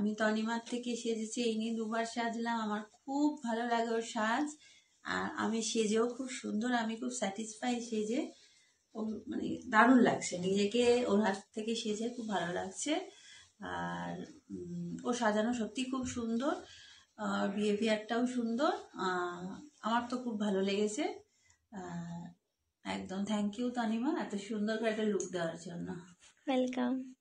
আমি তনিমার থেকে সেজেছি, এই নিয়ে 2বার সাজলাম। আমার খুব ভালো লাগে ওর সাজ, আর আমি সেজেও খুব সুন্দর, আমি খুব স্যাটিসফাই সেজে। ও মানে দারুণ লাগছে নিজেকে, ওর হাত থেকে সেজে খুব ভালো লাগছে। আর ও সাজানো সত্যি খুব সুন্দর, বিহেভিয়ারটাও সুন্দর। আমার তো খুব ভালো লেগেছে। একদম থ্যাংক ইউ তনিমা, এত সুন্দর করে একটা লুক দেওয়ার জন্য। ওয়েলকাম।